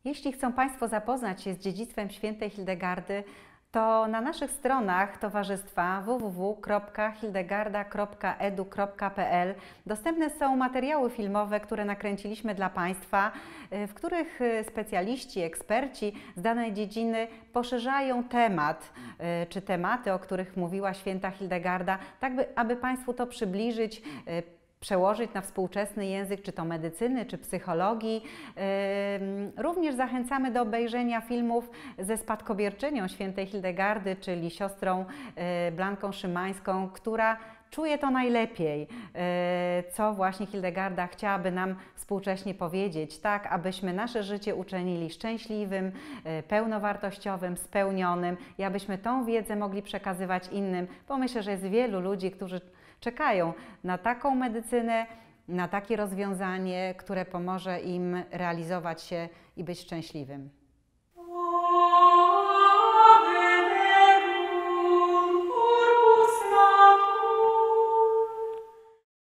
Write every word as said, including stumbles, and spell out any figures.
Jeśli chcą Państwo zapoznać się z dziedzictwem świętej Hildegardy, to na naszych stronach towarzystwa w w w kropka hildegarda kropka edu kropka p l dostępne są materiały filmowe, które nakręciliśmy dla Państwa, w których specjaliści, eksperci z danej dziedziny poszerzają temat, czy tematy, o których mówiła święta Hildegarda, tak by, aby Państwu to przybliżyć, przełożyć na współczesny język, czy to medycyny, czy psychologii. Również zachęcamy do obejrzenia filmów ze spadkobierczynią świętej Hildegardy, czyli siostrą Blanką Szymańską, która czuje to najlepiej, co właśnie Hildegarda chciałaby nam współcześnie powiedzieć, tak abyśmy nasze życie uczynili szczęśliwym, pełnowartościowym, spełnionym i abyśmy tą wiedzę mogli przekazywać innym, bo myślę, że jest wielu ludzi, którzy czekają na taką medycynę, na takie rozwiązanie, które pomoże im realizować się i być szczęśliwym.